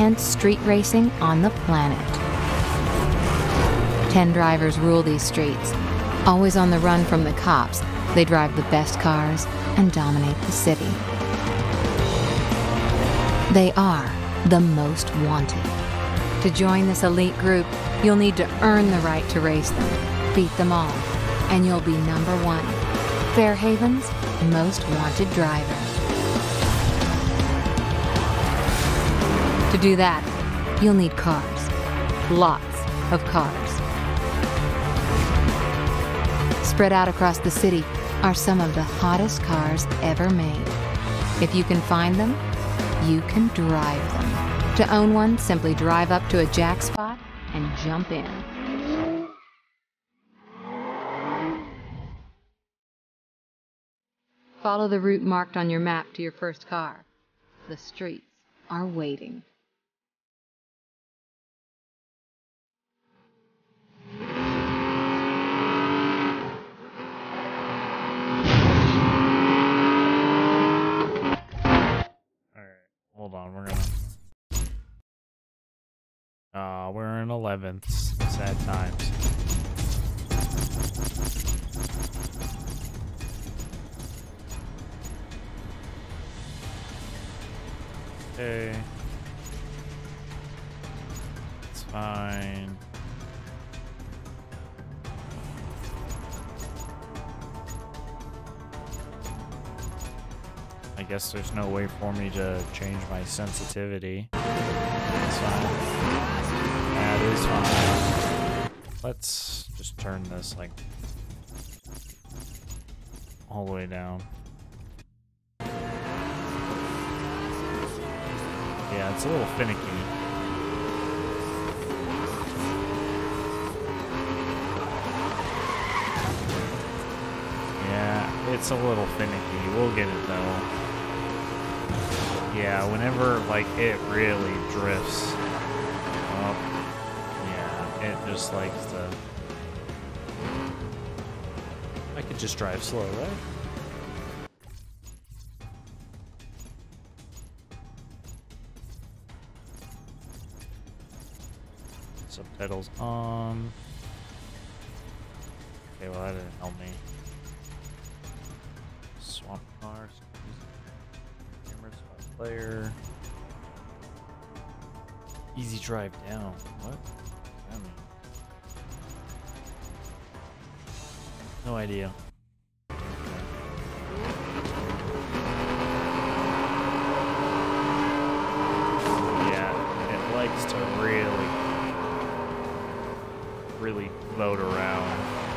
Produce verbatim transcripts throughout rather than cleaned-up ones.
intense street racing on the planet. Ten drivers rule these streets. Always on the run from the cops, they drive the best cars and dominate the city. They are the most wanted. To join this elite group, you'll need to earn the right to race them, beat them all, and you'll be number one, Fairhaven's most wanted driver. To do that, you'll need cars. Lots of cars. Spread out across the city are some of the hottest cars ever made. If you can find them, you can drive them. To own one, simply drive up to a jack spot and jump in. Follow the route marked on your map to your first car. The streets are waiting. Hold on, we're gonna... Uh, we're in eleventh. Sad times. Okay. It's fine. I guess there's no way for me to change my sensitivity. That's fine. That is fine. Let's just turn this like all the way down. Yeah, it's a little finicky. Yeah, it's a little finicky. We'll get it though. Yeah, whenever, like, it really drifts up, yeah, it just likes to... I could just drive slow, right? Subtitles on. Okay, well, that didn't help me. Swamp cars. Player. Easy drive down. What? I mean, no idea. Yeah, it likes to really, really float around.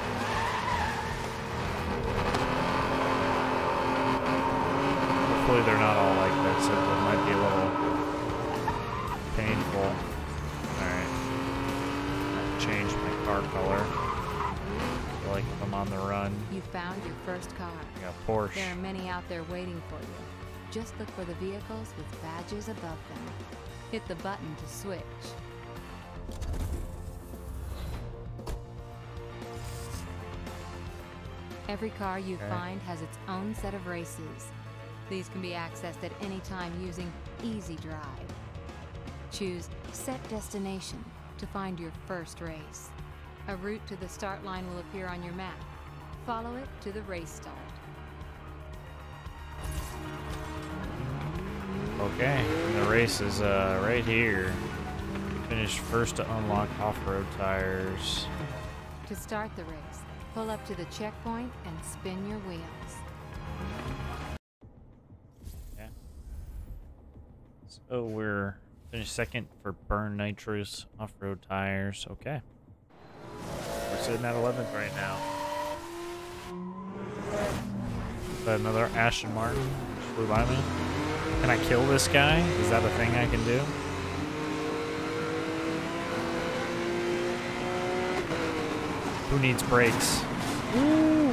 Hopefully they're not all like that, so it might be a little painful. Alright. Change my car color. I feel like if I'm on the run. You found your first car. I got Porsche. There are many out there waiting for you. Just look for the vehicles with badges above them. Hit the button to switch. Every car you Okay. find has its own set of races. These can be accessed at any time using Easy Drive. Choose Set Destination to find your first race. A route to the start line will appear on your map. Follow it to the race start. Okay, and the race is uh, right here. Finish first to unlock off-road tires. To start the race, pull up to the checkpoint and spin your wheels. So we're finished second for burn nitrous off-road tires. Okay. We're sitting at eleventh right now. Is that another Aston Martin just flew by me? Can I kill this guy? Is that a thing I can do? Who needs brakes? Woo!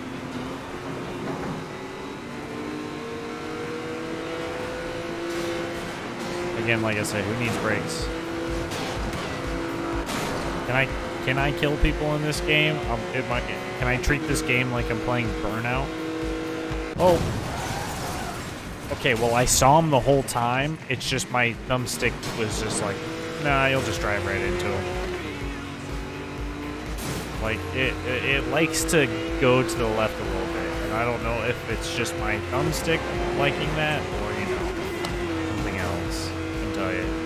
Again, like I said, who needs brakes? Can I can I kill people in this game? Um, it might. Can I treat this game like I'm playing Burnout? Oh. Okay, well, I saw him the whole time. It's just my thumbstick was just like, nah, you'll just drive right into him. Like, it, it, it likes to go to the left a little bit. And I don't know if it's just my thumbstick liking that or, you know, something else. I can tell you.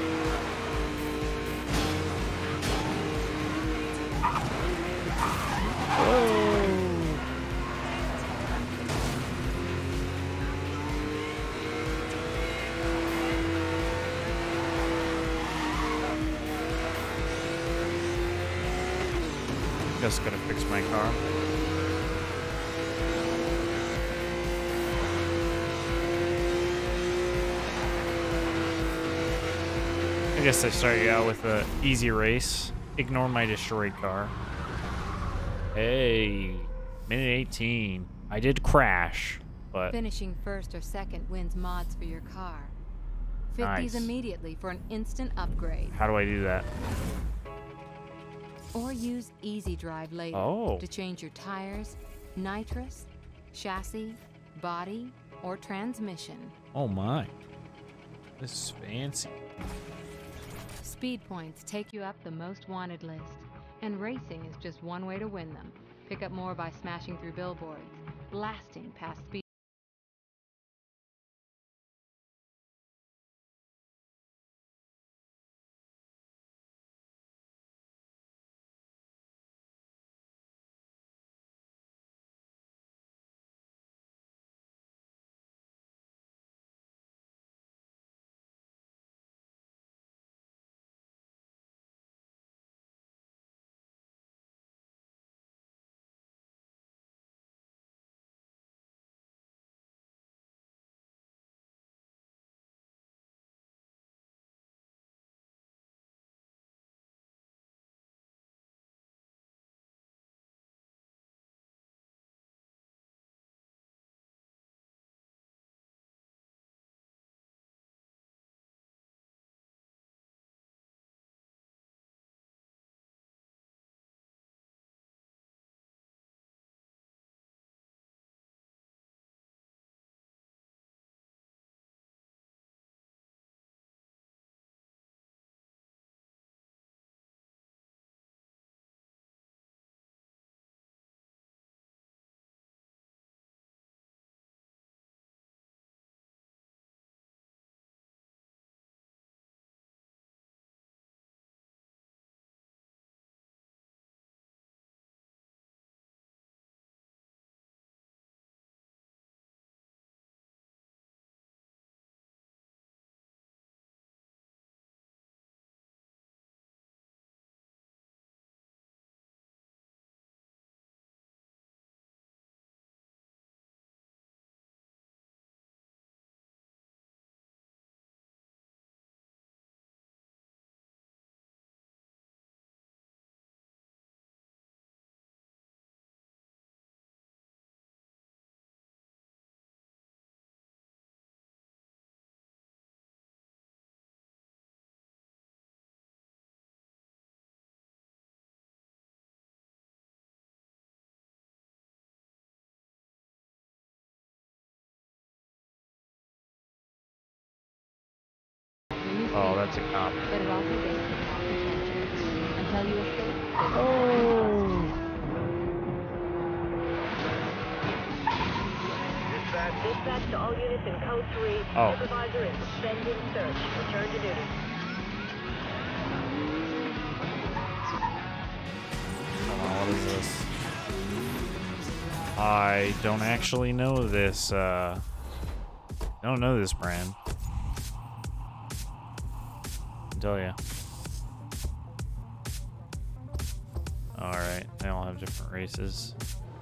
Just gonna fix my car. I guess I start you out with an easy race. Ignore my destroyed car. Hey, minute eighteen. I did crash, but Finishing first or second wins mods for your car. Fit Nice. these immediately for an instant upgrade. how do I do that? Or use Easy Drive later Oh. to change your tires, nitrous, chassis, body, or transmission. Oh my. This is fancy. Speed points take you up the most wanted list, and racing is just one way to win them. Pick up more by smashing through billboards, blasting past speed. Oh, that's a cop. But it also gains the top potential. Until you escape. Oh. Dispatch. Dispatch to all units in code three. Oh. Supervisor is suspending search. Return to duty. Hold on, what is this? I don't actually know this, uh... I don't know this brand. I can tell ya. Alright, they all have different races.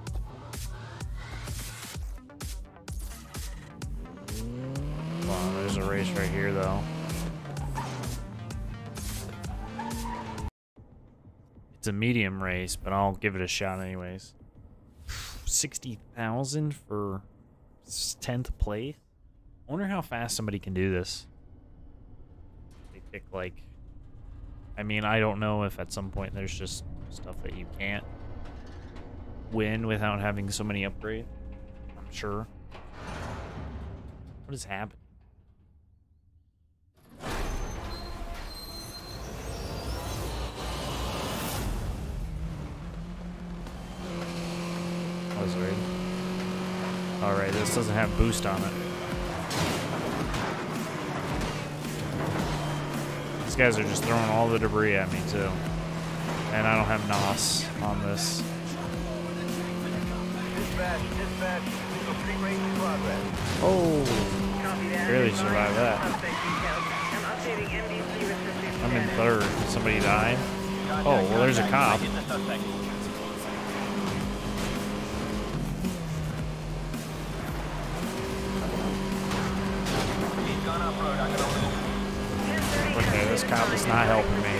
Wow, there's a race right here, though. It's a medium race, but I'll give it a shot anyways. sixty thousand for tenth place? I wonder how fast somebody can do this. They pick, like... I mean, I don't know if at some point there's just stuff that you can't win without having so many upgrades. I'm sure. What is happening? That was weird. Alright, this doesn't have boost on it. These guys are just throwing all the debris at me, too. And I don't have N O S on this. Dispatch, dispatch. Street race in progress. Oh, Copy that. barely survived that. Suspect details. I'm updating M D C restricted I'm in status. third. Did somebody die? Oh, well, there's a cop. Get the suspect. He's gone off-road. I'm gonna Okay, this cop is not helping me.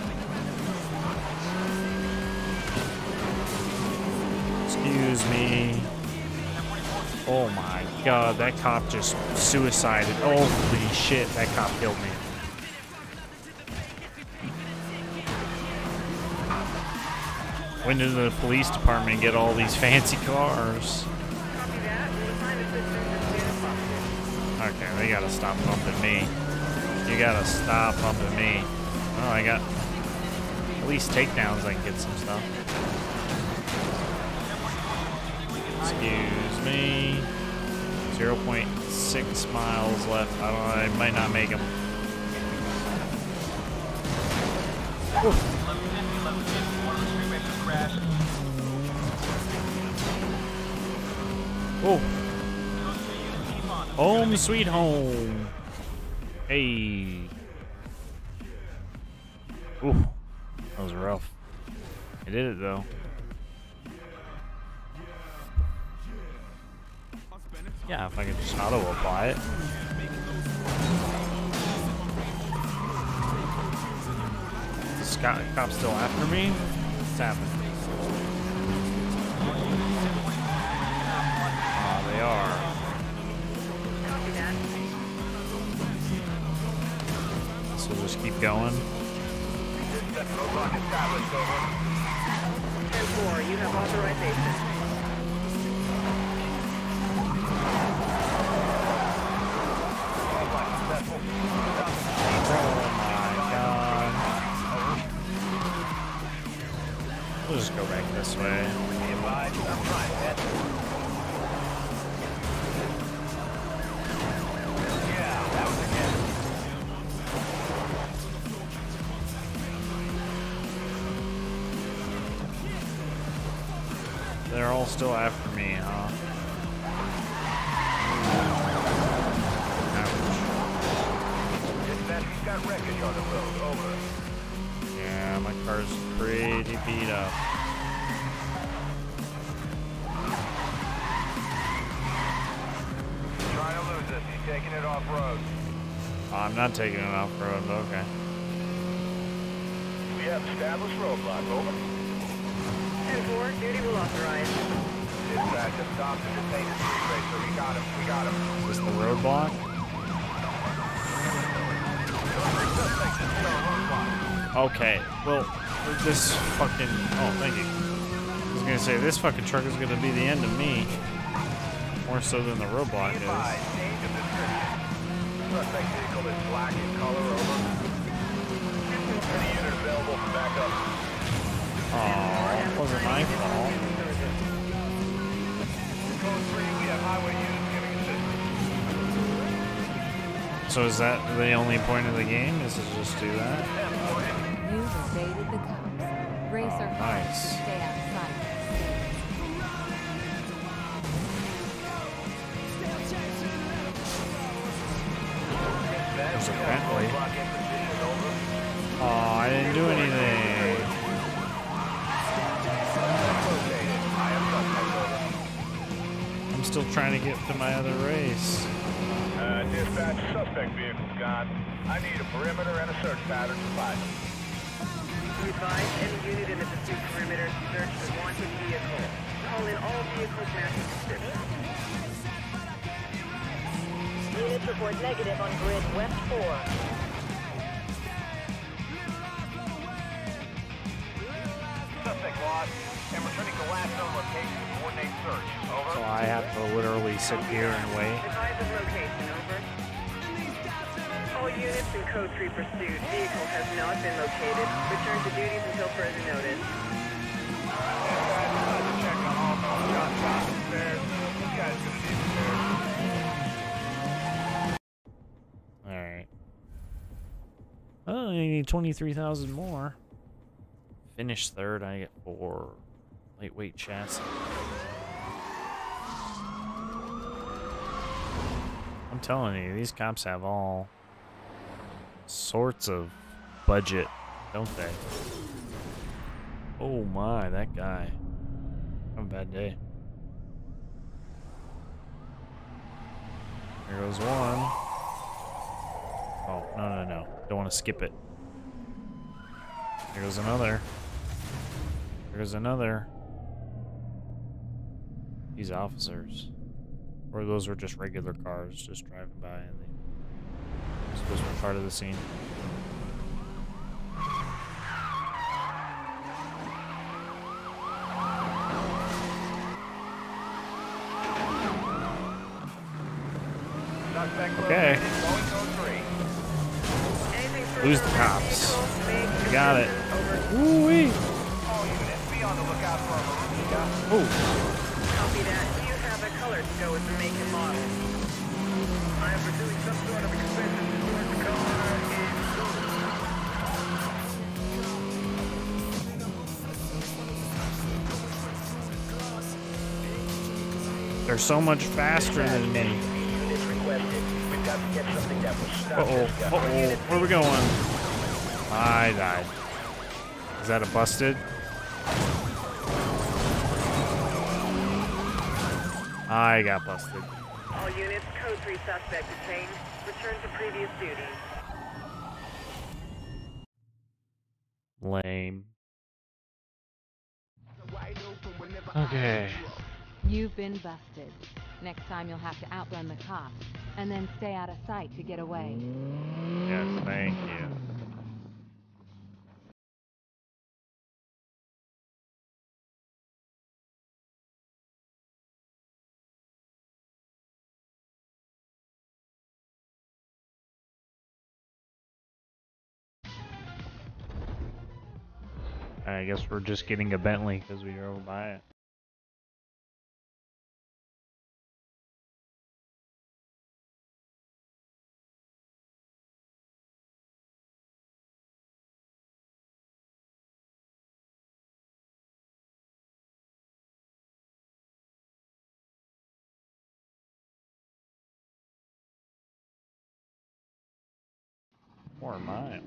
Excuse me. Oh my god, that cop just suicided. Holy shit, that cop killed me. Went into the police department and get all these fancy cars. Copy that. We'll assign assistance as soon as possible. Okay, they gotta stop bumping me. You gotta stop bumping me. Oh, I got at least takedowns. I can get some stuff. Excuse me. zero point six miles left. I don't know. I might not make them. Oh. Home sweet home. Hey. Ooh. That was rough. I did it though. Yeah, if I could just auto apply it. Is Scott cop still after me? What's happening? Oh, they are. Copy that. So we'll just keep going. roadblock established, over. ten four, you have authorization. We'll just go back this way. Be advised, I'm trying, man. Yeah, that was a hit. They're all still after me, huh? Dispatch, we've got wreckage on the road, over. Yeah, my car's pretty beat up. Trying to lose us, he's taking it off-road. Oh, I'm not taking it off road, but okay. We have established roadblock, over. ten four, duty will authorize. Dispatch, have stopped and detained the street racer. We got him, we got him. Is this the roadblock? Suspect is still on roadblock. Okay, well, this fucking... Oh, thank you. I was gonna say, this fucking truck is gonna be the end of me. More so than the roadblock Be is. advised, change of description. Suspect vehicle is black in color, over. Any unit available for backup. Aw, it wasn't my fault. Code three, we have highway units giving assistance. So is that the only point of the game? Is to just do that? You've evaded the cops. Racer Oh, hard nice. to stay out of sight. There's a Bentley. Oh, I didn't do anything. I'm still trying to get to my other race. Uh, dispatch, suspect vehicle's gone. I need a perimeter and a search pattern to find them. Be advised, any unit in the pursuit perimeter, search for wanted vehicle. Call in all vehicles matching description. Units report negative on grid West four. Suspect lost. and returning to last known location to coordinate search. Over. So I have to literally sit here and wait. Advise of location, over. All units in code three pursuit. Vehicle has not been located. Return to duties until further notice. Check on all known gunshots and spares. You guys gonna need spares. Alright. Oh, I need twenty-three thousand more. Finish third, I get four. Lightweight chassis. I'm telling you, these cops have all sorts of budget, don't they? Oh my, that guy. Have a bad day. There goes one. Oh, no, no, no. Don't want to skip it. There goes another. There goes another. These officers. Or those were just regular cars just driving by and they those were part of the scene. Okay. Lose the cops. We got it. Woo-wee. Oh. Copy that. Do you have a color to go with the make and model? I am pursuing some sort of expensive sports car in... They're so much faster than me. Uh-oh. Uh-oh. Where are we going? I died. Is that a busted? I got busted. All units, code three suspect detained. Return to previous duties. Lame. Okay. You've been busted. Next time you'll have to outrun the cops, and then stay out of sight to get away. Yes, thank you. I guess we're just getting a Bentley because we drove by it. Four miles.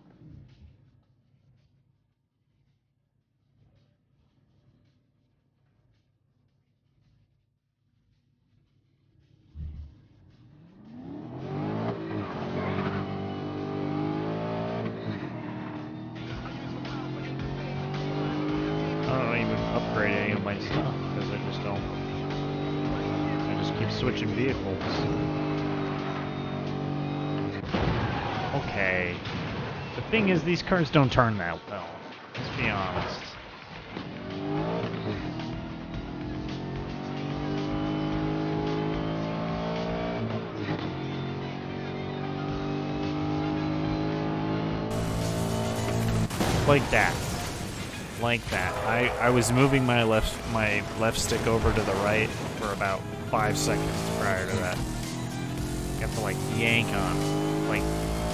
I don't even upgrade any of my stuff because I just don't. I just keep switching vehicles. Okay. The thing is, these cars don't turn that well. Let's be honest. Like that. Like that. I, I was moving my left my left stick over to the right for about five seconds prior to that. You have to like yank on. Like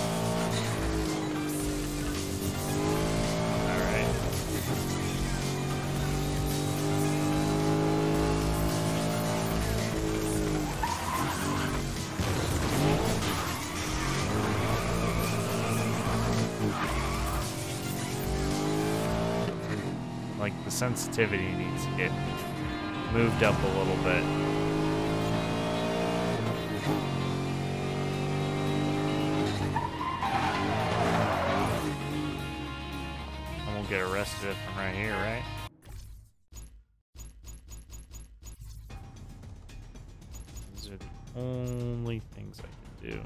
like the sensitivity needs to get moved up a little bit. I won't get arrested if I'm right here, right? These are the only things I can do.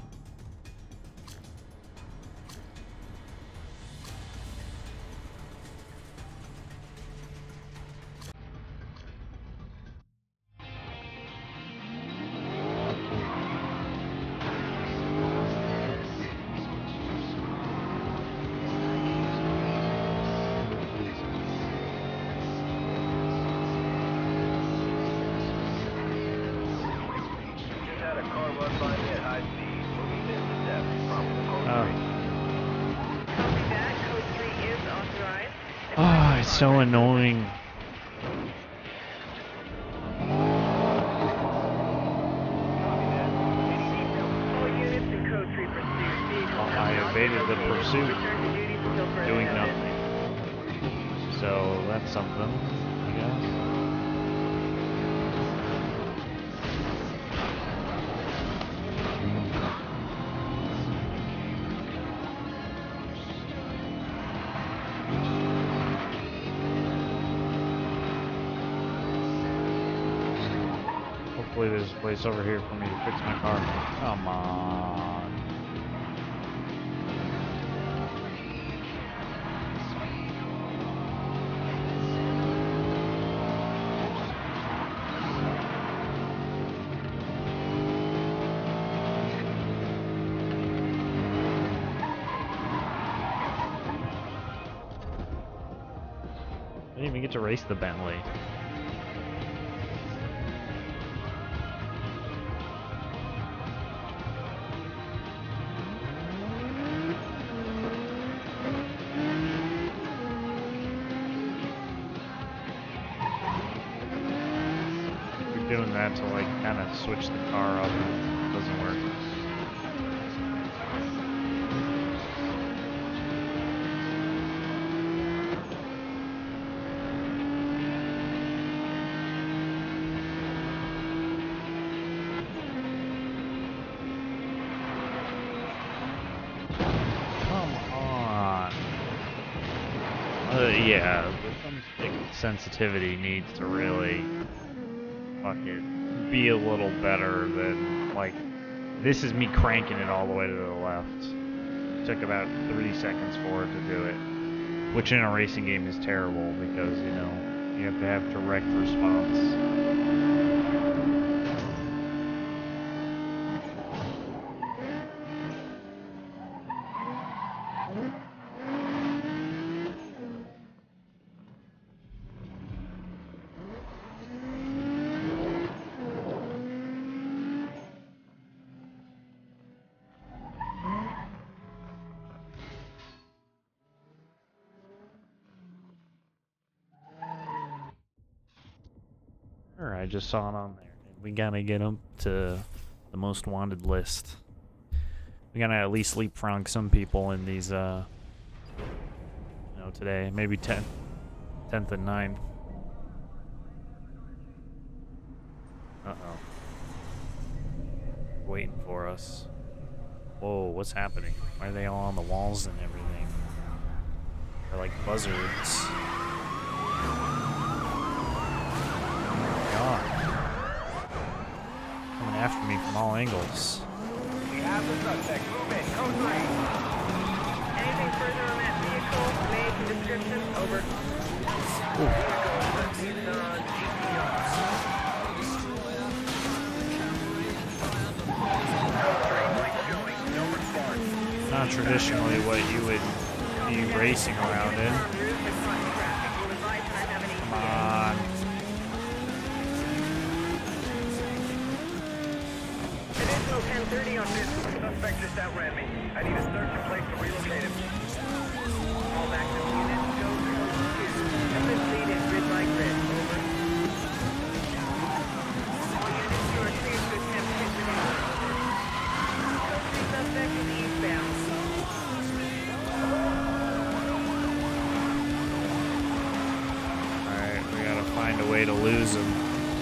Car run by me at high speed. Moving in to depth. Probable code Oh. three. Copy that. Code three is authorized. Oh, it's so annoying. All units in code three pursuit. Vehicle Well, has I not evaded been the located. pursuit, Return to duty until further doing notice. nothing. So that's something, I guess. Hopefully there's a place over here for me to fix my car. Come on. I didn't even get to race the Bentley. Doing that to like kind of switch the car up, it doesn't work. Come on. Uh, yeah, the thumbstick sensitivity needs to really fucking be a little better than, like, this is me cranking it all the way to the left. It took about three seconds for it to do it, which in a racing game is terrible because, you know, you have to have direct response. I just saw it on there. We gotta get up to the most wanted list. We gotta at least leapfrog some people in these, uh, you know, today. Maybe tenth, tenth and ninth. Uh-oh. Waiting for us. Whoa, what's happening? Why are they all on the walls and everything? They're like buzzards. God. Coming after me from all angles. We have the suspect. Move in. Code three. Anything further on that vehicle? Name and description? Over. Not traditionally what you would be racing around in. Come on. Additional ten thirty on this. Suspect just outran me. I need a search and place to relocate him. All active units, go to two. Completed in grid by grid. Over. All units, you are cleared to attempt picture. Code three suspect is eastbound. Alright, we gotta find a way to lose him.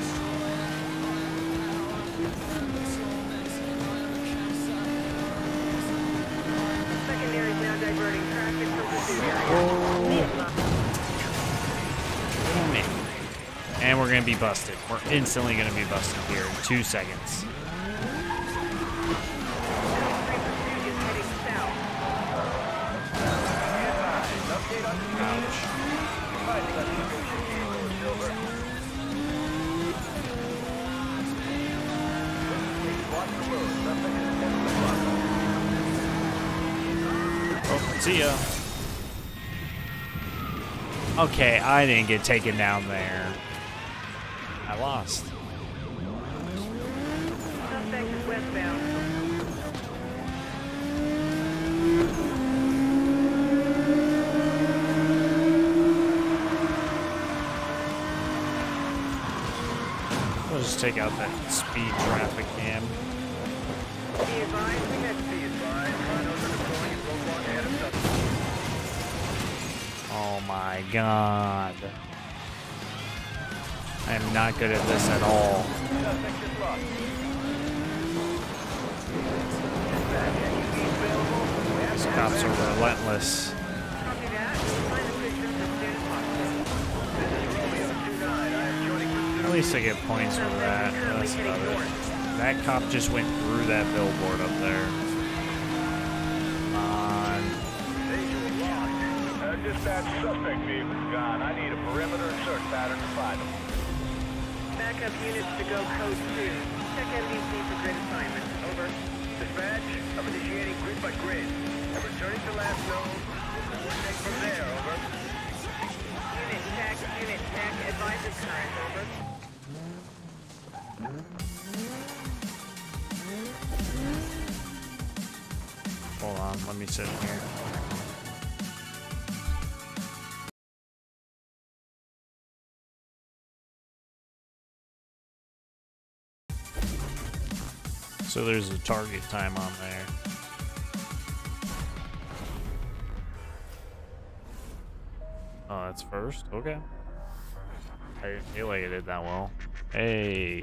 Secondary is now diverting traffic from pursuit area. Damn it. And we're gonna be busted. We're instantly gonna be busted here in two seconds. Ouch. Oh, see ya. Okay, I didn't get taken down there. I lost. Suspect is Westbound. We'll just take out that speed traffic cam. Be advised, we got Be advised, rhinos are deploying in roadblock ahead of suspect. Oh my god. I am not good at this at all. Suspect is lost. Dispatch, any speed available? We have These to cops have are relentless. Copy that. We'll find the pictures as soon as possible. This is Romeo two nine. I am joining pursuit. At least I get points for that. That's about it. That cop just went through that billboard up there. Come on. Visual locked. Uh, dispatch, suspect vehicle's gone. I need a perimeter search pattern to find him. Backup units to go code two. Check N B C for grid assignment. Over. Dispatch, I'm initiating grid by grid. I'm returning to last known. We'll coordinate from there, over. Unit check, unit check, advisor current, over. Hold on, let me sit here. So there's a target time on there. Oh, that's first? Okay. I didn't feel like I did that well. Hey.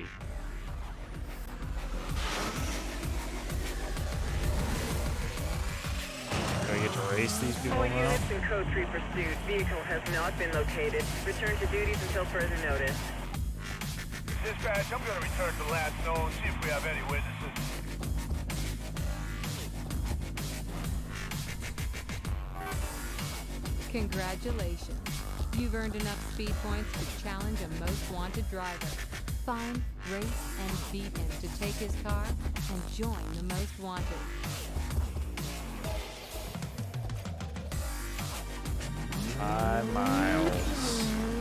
Do I get to race these people All now? units in code three pursuit. Vehicle has not been located. Return to duties until further notice. Dispatch, I'm going to return to last known, see if we have any witnesses. Congratulations. You've earned enough speed points to challenge a most wanted driver. Find, race, and beat him to take his car and join the most wanted. Five miles.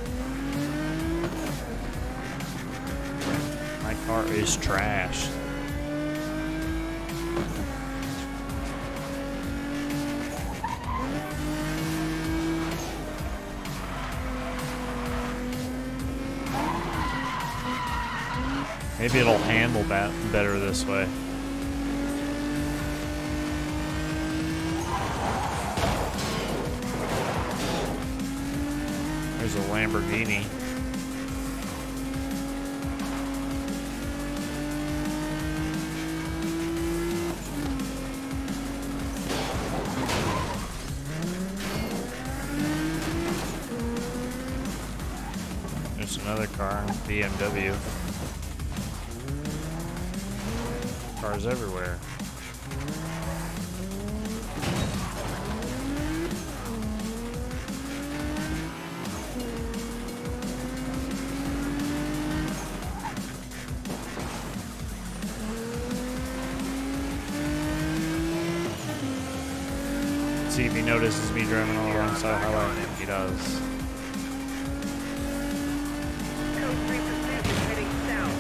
My car is trash. Maybe it'll handle that better this way. There's a Lamborghini. There's another car, B M W. Cars everywhere. See if he notices me driving all alongside highway. He does. Code three pursuit is heading south.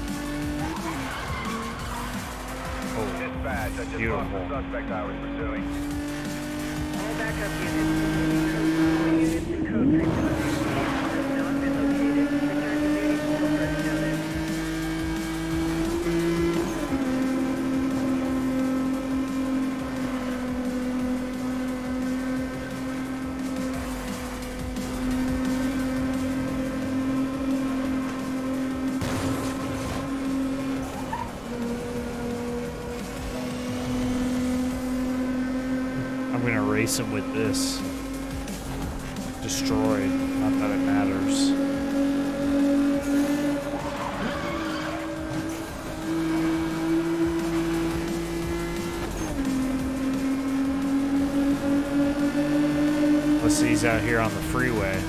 Oh, Dispatch, I just beautiful. lost the suspect I was pursuing. All backup units. All units in code three pursuit. Vehicle has not been located. Return to duties until further notice. I'm gonna race him with this. Destroyed. Not that it matters. Let's see, he's out here on the freeway.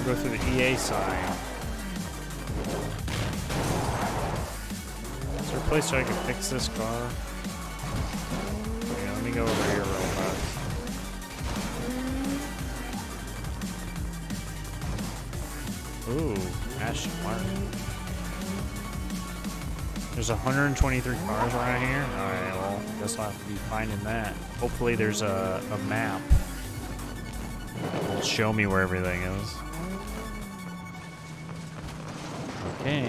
Go through the E A sign. Is there a place where I can fix this car? Okay, let me go over here real fast. Ooh, Aston Martin. There's one hundred twenty-three cars around here. Alright, well, guess I'll have to be finding that. Hopefully there's a, a map that will show me where everything is. Okay.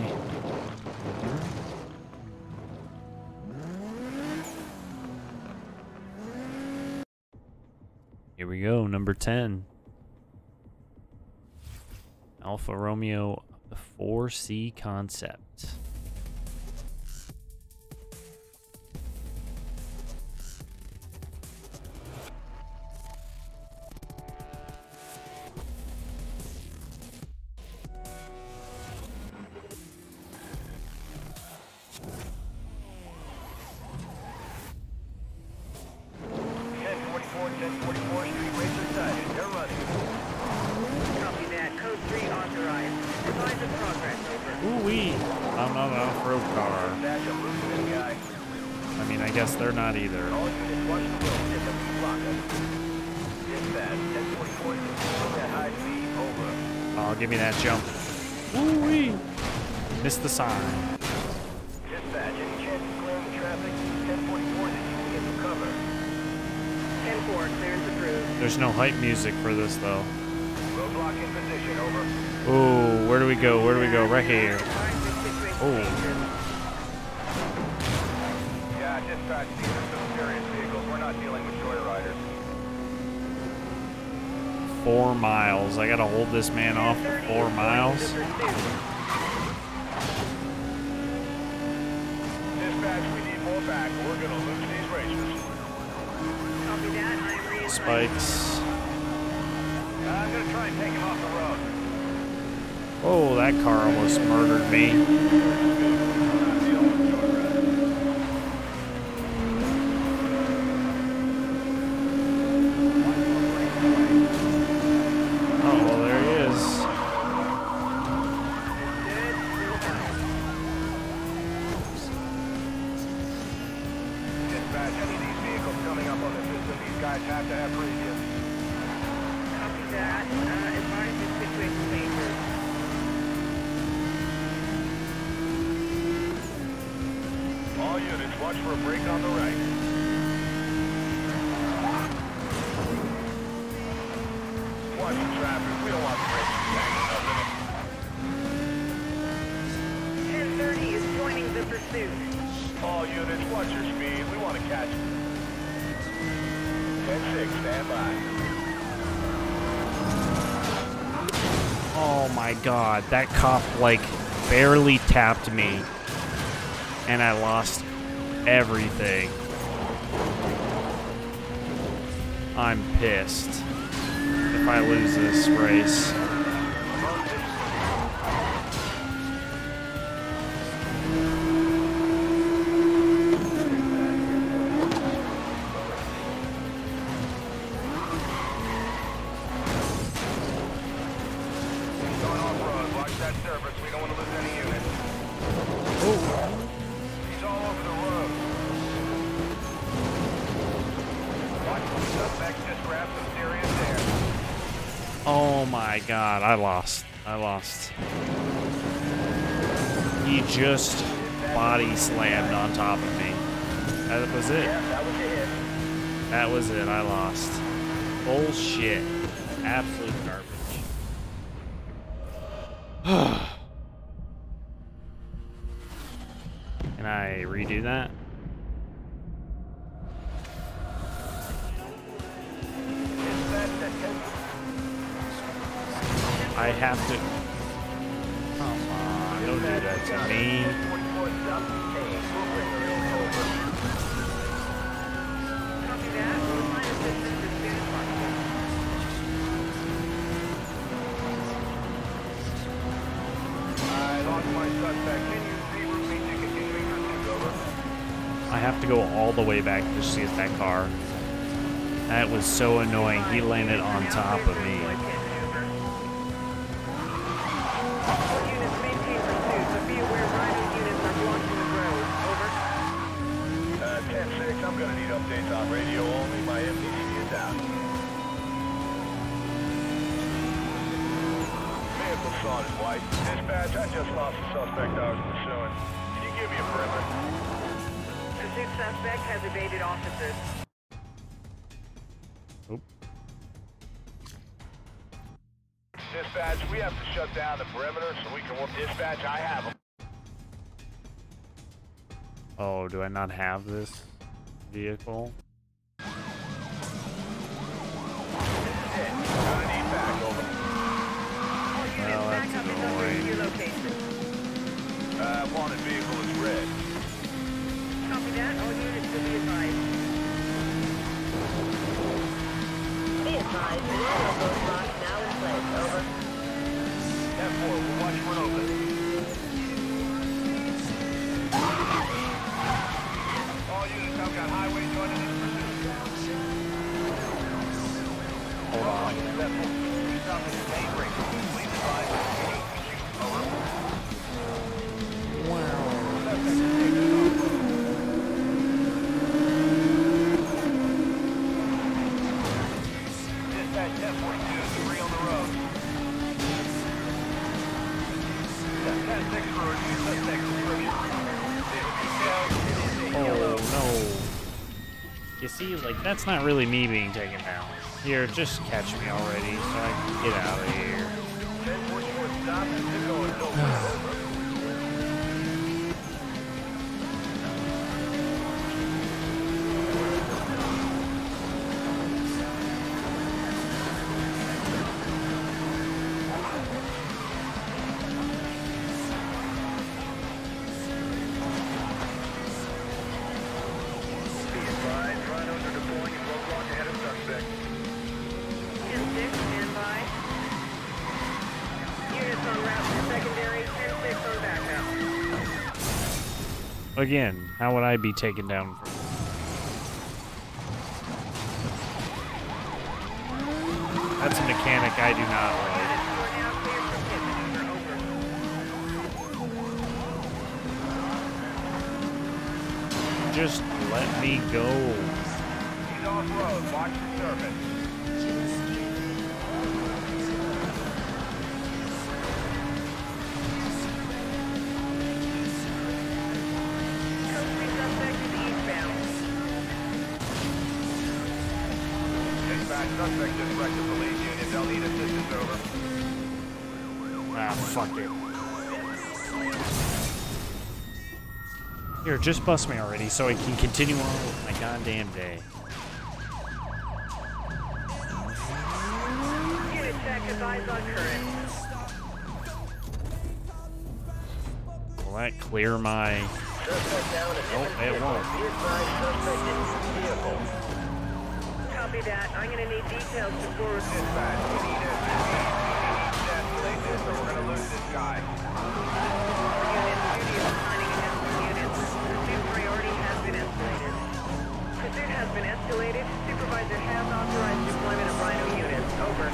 Here we go, number ten. Alfa Romeo four C concept. Ooh-wee. I'm not an off-road car. I mean, I guess they're not either. Oh, give me that jump. Ooh-wee. Missed the sign. Dispatch, any chance of clearing the traffic? ten forty-four, did you get some cover? ten four, clearance approved. There's no hype music for this, though. Roadblock in position, over. Ooh, where do we go? Where do we go? Right here. Oh. Yeah, dispatch, these are some serious vehicles. We're not dealing with joyriders. Four miles. I gotta hold this man off for four miles. Dispatch, we need more back. We're gonna lose these racers. Copy that. I am reading. Spikes. Uh, I'm gonna try and take him off the road. Oh, that car almost murdered me. Oh, well, there he is. Dispatch, any of these vehicles coming up on the system, these guys have to have previous. Copy that. Uh, advise this situation major. All units, watch for a break on the right. Watch the traffic. We don't want the brakes backing up in it. ten thirty is joining the pursuit. All units, watch your speed. We want to catch it. ten six, stand by. Oh my god, that cop like barely tapped me and I lost everything. I'm pissed if I lose this race. Going off-road, watch that surface. We don't want to lose any units. He's all over the road. Watch the suspect just grab some serious air. Oh my god, I lost. I lost. He just body slammed on top of me. That was it. Yeah, that was a hit. That was it. I lost. Bullshit. Absolute garbage. Can I redo that? I have to. Come on, don't do that to me. Copy that. We'll find assistance as soon as possible. I lost my suspect. Can you reroute me to continuing pursuit? Over. I have to go all the way back to see that car. That was so annoying. He landed on top of me. All units maintain pursuit, but be aware Rhino units are blocking the road. Over. Uh, ten six, I'm gonna need updates on radio only. My M D C is out. Vehicle saw his wife. Dispatch, I just lost the suspect I was pursuing. Can you give me a perimeter? Pursuit suspect has evaded officers. Oop. Dispatch, we have to shut down the perimeter so we can work. Dispatch, I have him. Oh, do I not have this vehicle? This is it. Gonna need back, over. All units Well, back that's up and over annoying. to your location. Uh, wanted vehicle is red. Copy that. All units will be advised. Be advised, the auto roadblock now in place. Over. ten four, we're watching one open. All units have got highway joining this pursuit. Hold on. ten four, we stop at the main break. Please advise us if you need to shoot. Over. Suspect is taken off. Dispatch ten forty-two, three on the road. ten six for a new suspect description. Vehicle details, it is a yellow. Oh no. You see, like, that's not really me being taken down. Here, just catch me already so I can get out of here. ten forty-four stop, it's going over. Again, how would I be taken down from? That's a mechanic I do not like. Just let me go. He's off road, watch the surface. Suspect just wrecked the police unit. They'll need assistance, over. Ah, fuck it. Here, just bust me already so I can continue on with my goddamn day. Unit check, advise on current. Will that clear my... Oh, it won't. Copy that. I'm going to need details to forward. Dispatch, we need a to escalate this or we're going to lose this guy. Unit duty is assigning against units. Pursuit priority has been escalated. Pursuit has been escalated. Supervisor has authorized deployment of Rhino units. Over.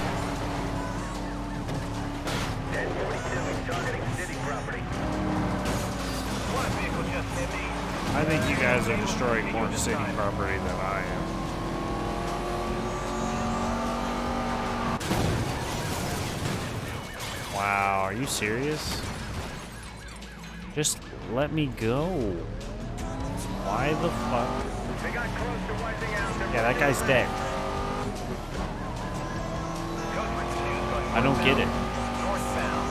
ten forty-two is targeting city property. One vehicle just hit me. I think you guys are destroying more city property than I am. Wow, are you serious? Just let me go. Why the fuck? They got close to wiping out. Yeah, that guy's dead. I don't get it. Northbound.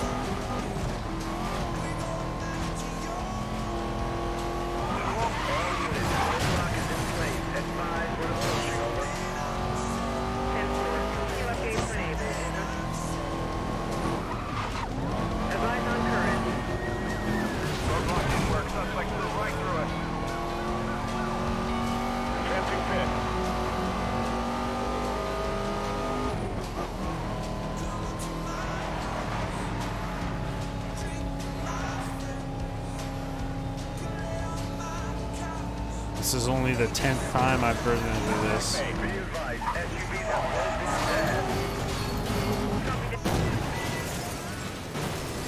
ten four. Can you update for neighbors? Advise on current. Roadblock didn't work. Suspect flew right through us. Attempting pit. This is only the tenth time I've been into this. Hey, be advised, S U Vs have closed in.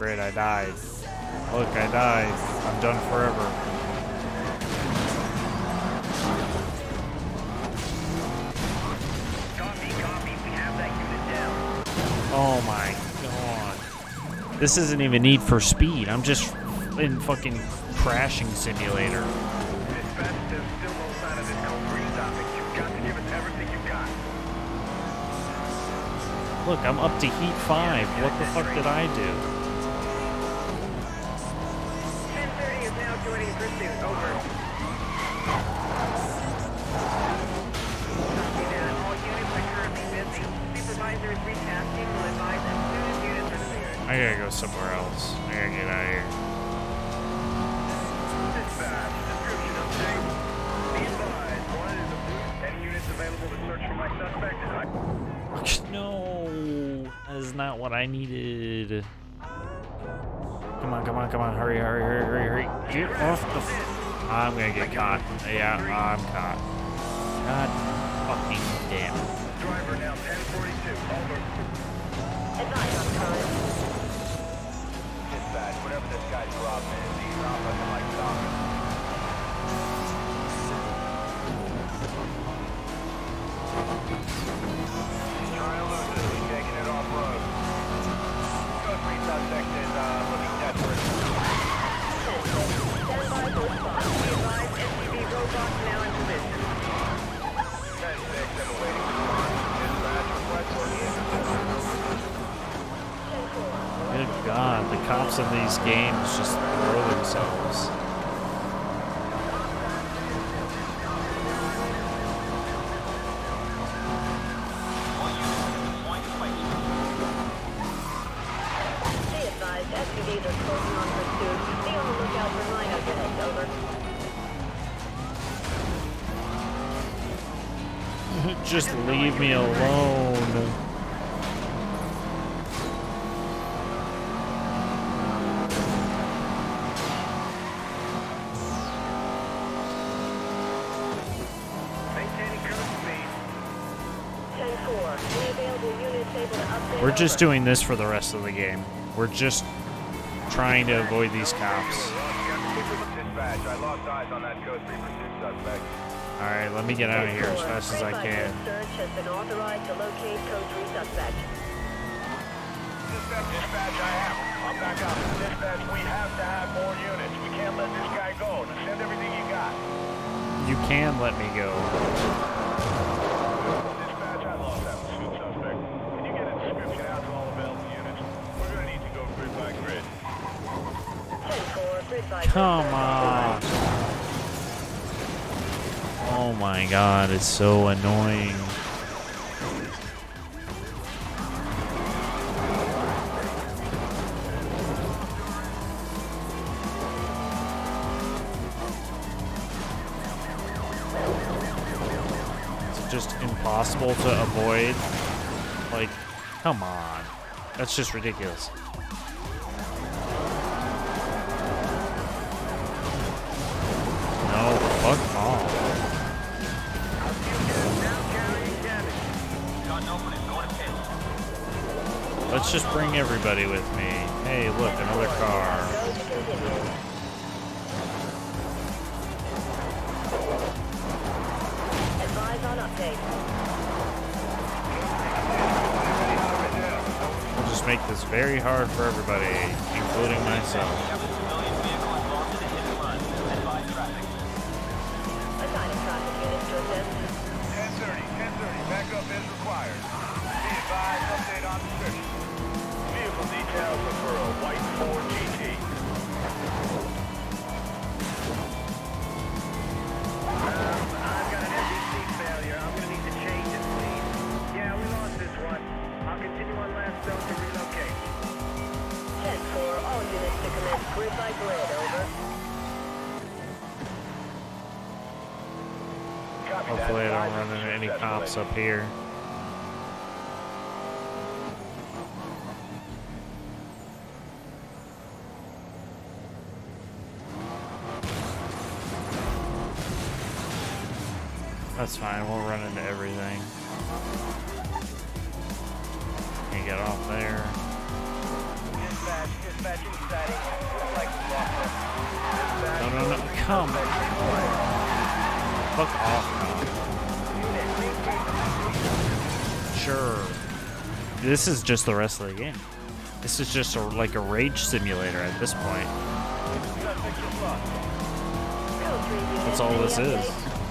grid. I died. Look, I died. I'm done forever. Copy, copy. We have that unit down. Oh my god. This isn't even Need for Speed. I'm just in fucking crashing simulator. Dispatch, there's still no sign of this code three topic. You've got to give us everything you've got. Look, I'm up to heat five. What the fuck did I do? ten thirty is now joining pursuit. Over. Copy that. All units are currently busy. Supervisor is retasking. Will advise as soon as units are cleared. I gotta go somewhere else. I gotta get out of here. Dispatch, description update. Be advised, one is a booth. Any units available to search for my suspect? I No, that is not what I needed. Come on, come on, come on. Hurry, hurry, hurry, hurry, hurry. Get off the... F I'm gonna get caught. Yeah, I'm caught. God fucking damn it. driver now ten forty-two. Over. Advise on time. Dispatch, whatever this guy's problem is, he's not looking like talking. He's trying to lose it. He's taking it off road. Code three suspect is uh, looking desperate. Stand by for response. Be advised, S U V robots now in position. ten six, I'm awaiting response. Dispatch, request for the interceptor. Good God, the cops in these games just throw themselves. Be advised, S U Vs are closing on pursuit. Be on the lookout for Rhino units. Over. Just leave me alone. Maintaining current speed. ten four. Any available units able to update? We're just over. doing this for the rest of the game. We're just trying to avoid these cops. Dispatch, I lost eyes on that code three pursuit suspect. Alright, let me get out of here as fast as I can. Search has been authorized to locate code three suspect. Dispatch, dispatch, I have him. I'm back up. Dispatch, we have to have more units. We can't let this guy go. Just send everything you got. You can let me go. Dispatch, I lost that pursuit suspect. Can you get a description out to all available units? We're gonna need to go grid by grid. ten four. Grid by Come on. Oh my god, it's so annoying. It's just impossible to avoid. Like, come on. That's just ridiculous. No, fuck off. Let's just bring everybody with me. Hey, look, another car. Go to continue. Advise on update. We'll just make this very hard for everybody, including myself. Assigning traffic units to assist. ten thirty, ten thirty, backup is required. Be advised, update on description. Vehicle details are for a white Ford G T. Um, I've got an M D C failure. I'm gonna need to change it, please. Yeah, we lost this one. I'll continue on last zone to relocate. ten four. All units to commence grid by grid. Over. Copy that. Hopefully I don't Advise run into any success cops related. up here. That's fine, we'll run into everything. Can get off there. Dispatch, Dispatch, dispatching sighting. Looks like we lost it. Dispatch, No, no, no. Come on. Fuck off now. Sure. This is just the rest of the game. This is just a, like a rage simulator at this point. That's all this is.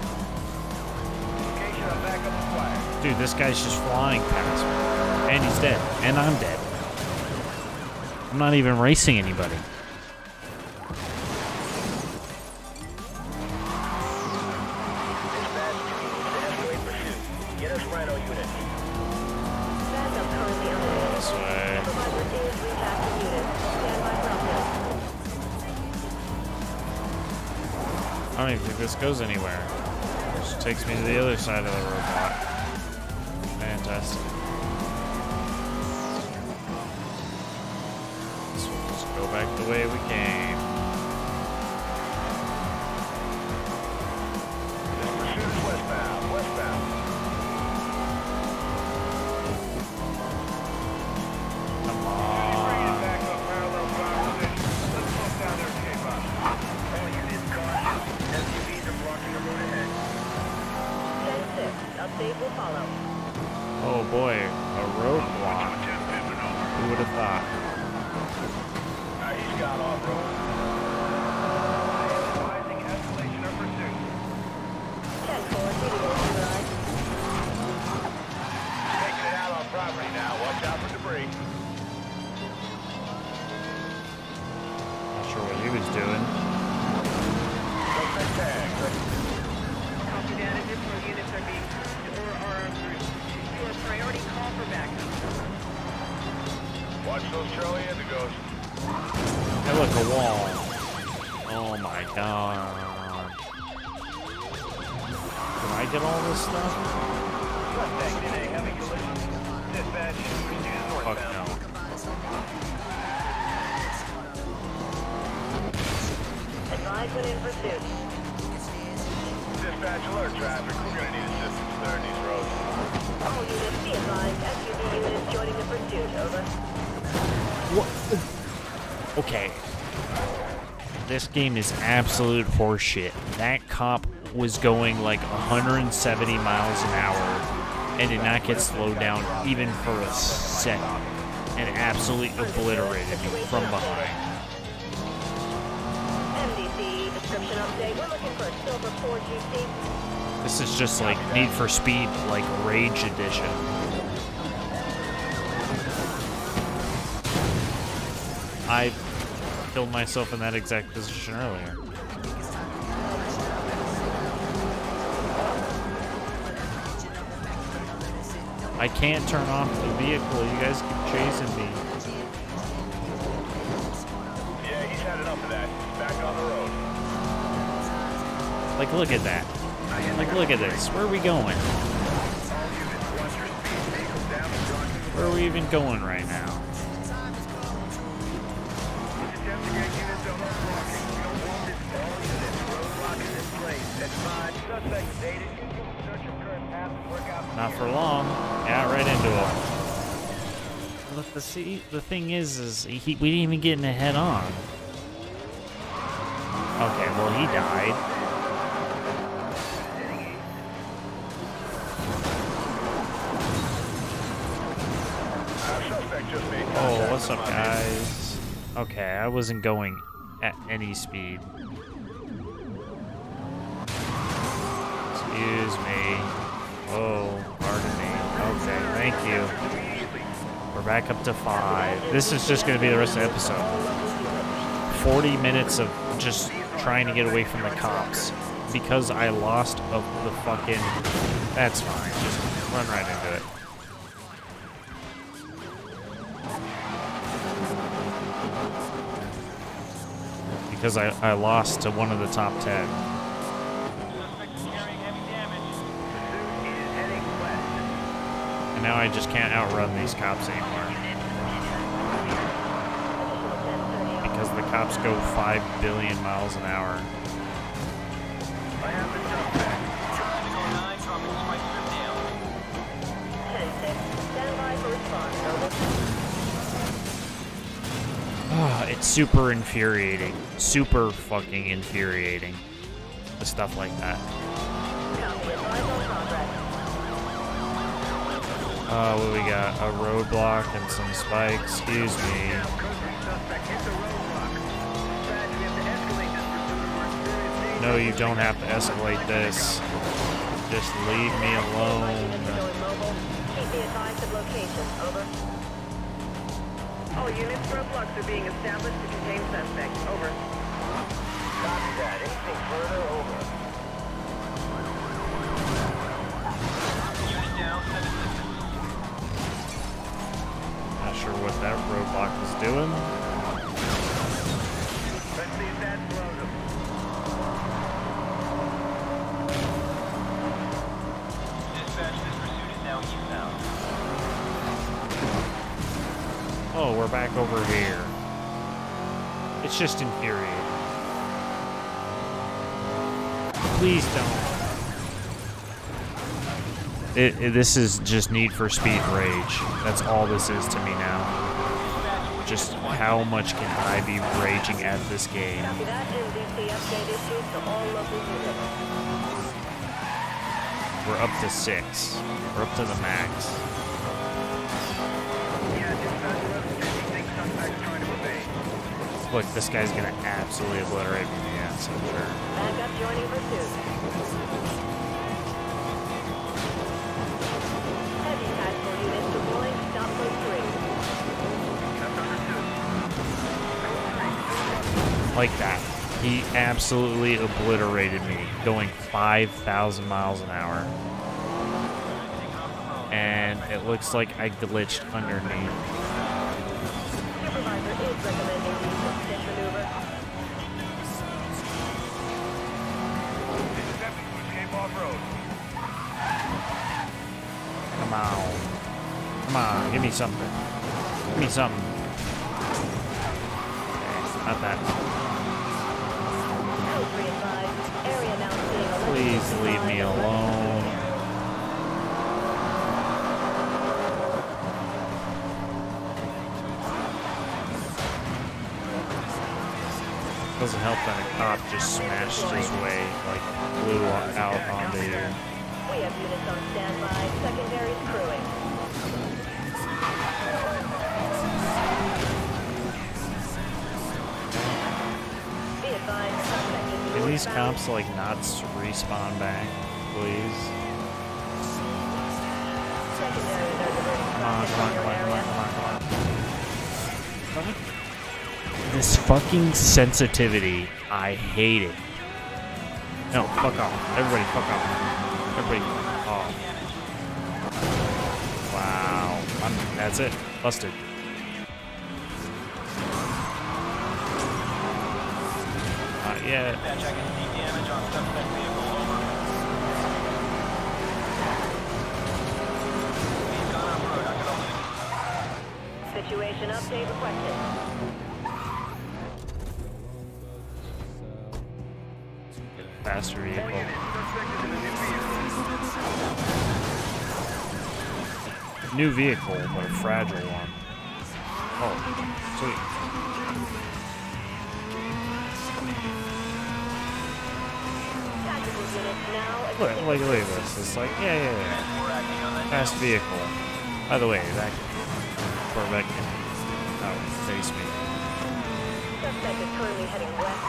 Dude, this guy's just flying past me. And he's dead. And I'm dead. I'm not even racing anybody. Get us Rhino unit. Backup currently underway. This way. Supervisor is retacking unit. Stand by process. I don't even think this goes anywhere. It just takes me to the other side of the robot. Fantastic. So we'll just go back the way we came. Pursuit westbound, westbound. Come on. Back up parallel drive position. Let's slow down their K-box. All units caution. S U Vs are blocking the road ahead. ten six. Update will follow. Oh boy, a roadblock. Who would have thought? Uh, he's got off-road. Advising escalation of pursuit. ten four. Video drive. Taking it out on property now. Watch out for debris. Not sure what he was doing. Suspect tag. Copy that. Additional units are being or are en route. Your priority call for backup. Watch those Charlie Indigos. Hey, look, a wall. Oh my god. Can I get all this stuff? Suspect in a heavy collision. Dispatch, proceed Fuck northbound. no. Advise when in pursuit. Dispatch alert traffic. We're gonna need assistance clearing these roads. All units be advised. S U V units joining the pursuit. Over. What? Okay. This game is absolute horseshit. That cop was going like one hundred seventy miles an hour and did not get slowed down even for a second and absolutely obliterated me from behind. M D C description update. We're looking for a silver Ford G C. This is just like Need for Speed, like Rage Edition. I killed myself in that exact position earlier. I can't turn off the vehicle. You guys keep chasing me. Yeah, he's had enough of that. Back on the road. Like, look at that. Like, look at this. Where are we going? Where are we even going right now? Not for long. Yeah, right into him. Look, the see, the thing is, is he, we didn't even get in a head on. Okay, well, he died. Oh, what's up, guys? Okay, I wasn't going at any speed. Excuse me. Oh, pardon me. Okay, thank you. We're back up to five. This is just going to be the rest of the episode. forty minutes of just trying to get away from the cops. Because I lost of the fucking... That's fine. Just run right into it. Because I, I lost to one of the top ten. And now I just can't outrun these cops anymore. Because the cops go five billion miles an hour. ten six. Stand by for response. Over. It's super infuriating. Super fucking infuriating. The stuff like that. Uh, what do we got? A roadblock and some spikes. Excuse me. No, you don't have to escalate this. Just leave me alone. Keep me advised of location. Over. All units, roadblocks are being established to contain suspect. Over. Copy that. Anything further? Over. Unit down, send assistance. Not sure what that roadblock was doing. Let's see if that blows them. Dispatch, this pursuit is now eastbound. Oh, we're back over here. It's just infuriating. Please don't. It, it, this is just Need for Speed rage. That's all this is to me now. Just how much can I be raging at this game? Copy that. M D C update issued to all local units. We're up to six. We're up to the max. Look, this guy's gonna absolutely obliterate me. Yeah, so sure. Back up joining pursuit. Heavy tactical units deploying. Stop post three. Like that. He absolutely obliterated me, going five thousand miles an hour. And it looks like I glitched underneath. Supervisor is recommending use of this maneuver. Escape off-road. Come on. Come on, give me something. Give me something. Okay, not that. Code three advised. Area now seeing a Please leave me alone. Doesn't help that a cop just smashed his way, like flew out onto you. We have units on standby. Secondaries crewing. Be advised, suspect is Can these northbound. cops like not s- respawn back, please? Secondaries are diverting Come on, traffic come on, from come your on, come on, area. come on, come on. This fucking sensitivity, I hate it. No, fuck off. Everybody fuck off. Everybody fuck off. Wow. I'm, that's it. Busted. Not yet. Dispatch, I can see damage on suspect vehicle. Over. He's gone off-road. I can only... Situation update requested. Faster vehicle. New vehicle, but a fragile one. Oh, sweet. Tactical units now Look, assisting look, with look at this. It's like, yeah, yeah, yeah. Fast vehicle. By the way, that Corvette can outface me. Suspect is currently heading west.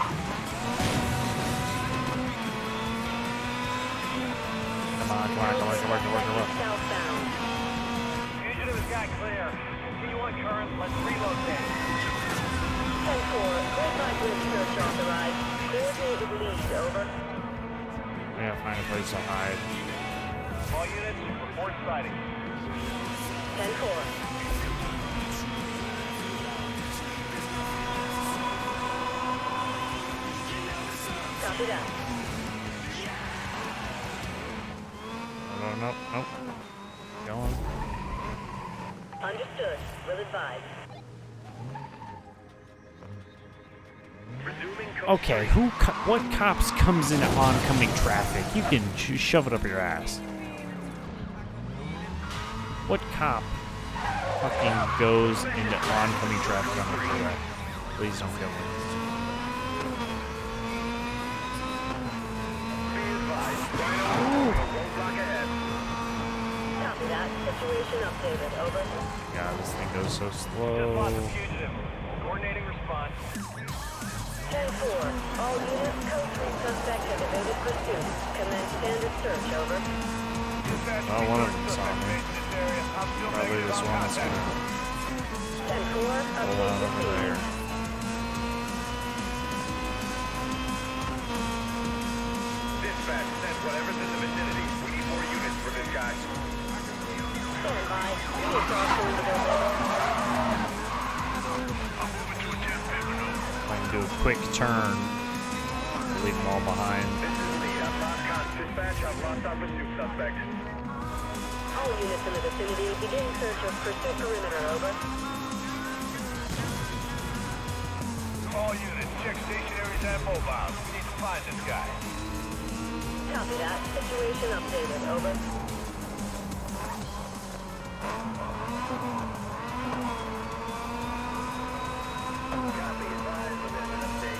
Come on, come on, come on, come on, come on, come on. Southbound. Fugitive has got clear. Continue on current. Let's relocate. ten four, grid by grid search authorized. Coordinate with lead, over. I gotta find a place to hide. All units, report sighting. ten four. Copy that. No, no, no. Going. Understood. Will advise. Okay, who? Co what cops comes into oncoming traffic? You can sh shove it up your ass. What cop fucking goes into oncoming traffic on the freeway? Please don't kill me. Be advised, Rhino, roadblock ahead. Copy that. Situation updated. Over. God, this thing goes so Just slow. lost a fugitive. Coordinating response. ten four. All units, code three suspect has evaded pursuit. Commence standard search. Over. Dispatch, Well, we one of search them saw suspect me. base in this area. I'm still Probably negative this on one that's contact. gonna ten four. hold Update on over received. there. Dispatch, send whatever's in the vicinity. We need more units for this guy. Stand by. Units are through the building. If I can do a quick turn, leave them all behind. This is Lee. I'm lost con. Dispatch, I've lost our pursuit suspect. All units in the vicinity, begin search of pursuit perimeter. Over. All units, check stationaries and mobiles. We need to find this guy. Copy that. Situation updated. Over. Copy, advised, but there's an update.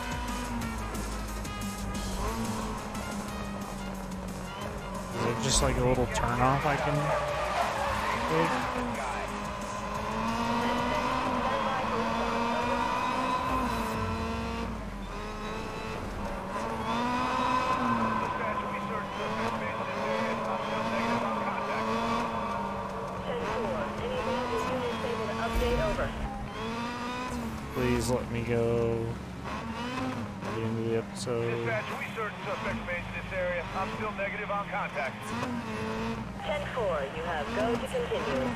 Is it just like a little turn off I can take? Dispatch, we search suspect base in this area. I'm still negative on contact. ten four. Any available units able to update. Over. Please let me go at the end of the episode. Dispatch, we search suspect base in this area. I'm still negative on contact. ten four. You have go to continue.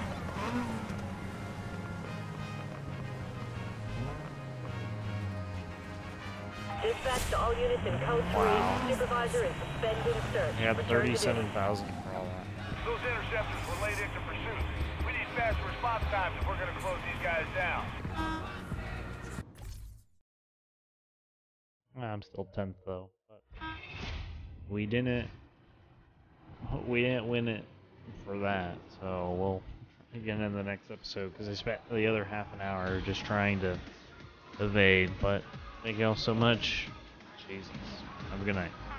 Dispatch to all units in code three. Wow. Supervisor is suspending search. I got Return to thirty-seven duty. thousand for all that. Those interceptors were late into pursuit. We need fast response times if we're going to close these guys down. I'm still tenth though, but we didn't we didn't win it for that, so we'll again in the next episode because I spent the other half an hour just trying to evade. But thank you all so much. Jesus, have a good night.